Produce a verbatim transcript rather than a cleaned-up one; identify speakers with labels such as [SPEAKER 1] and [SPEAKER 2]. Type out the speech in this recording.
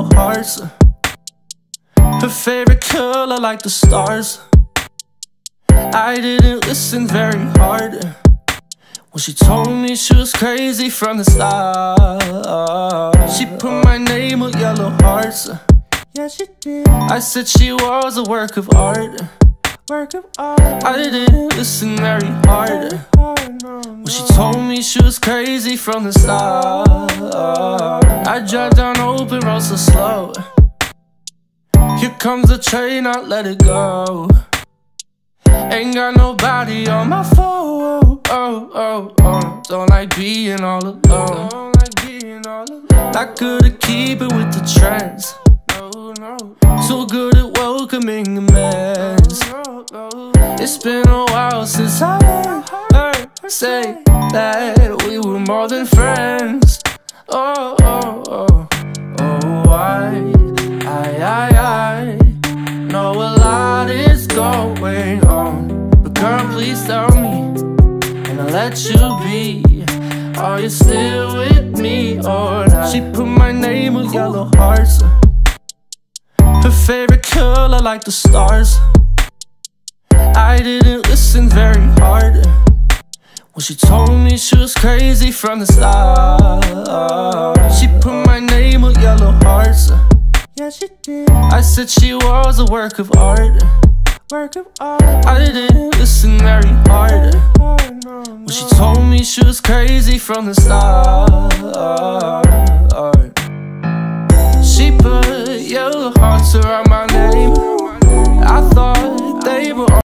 [SPEAKER 1] yellow hearts. Her favorite color like the stars. I didn't listen very hard when she told me she was crazy from the start. She put my name on yellow hearts. Yeah, she did. I said she was a work of art. Work of art. I didn't listen very hard when she told me she was crazy from the start. I drive down open road so slow. Here comes the train, I let it go. Ain't got nobody on my phone. Oh, oh, oh. Don't like being all alone. Don't like being all alone. Not good at keeping with the trends. No, no. So good at welcoming a mess. It's been a while since I heard her say that we were more than friends. Oh, oh, oh. Oh, I, I, I, I know a lot is going on, but girl, please tell me, and I'll let you be. Are you still with me or not? She put my name with yellow hearts. Her favorite color like the stars. I didn't listen very hard when she told me she was crazy from the start. She put my name with yellow hearts. Yeah, she did. I said she was a work of art. Work of art. I didn't listen very hard when she told me she was crazy from the start. She put yellow hearts around my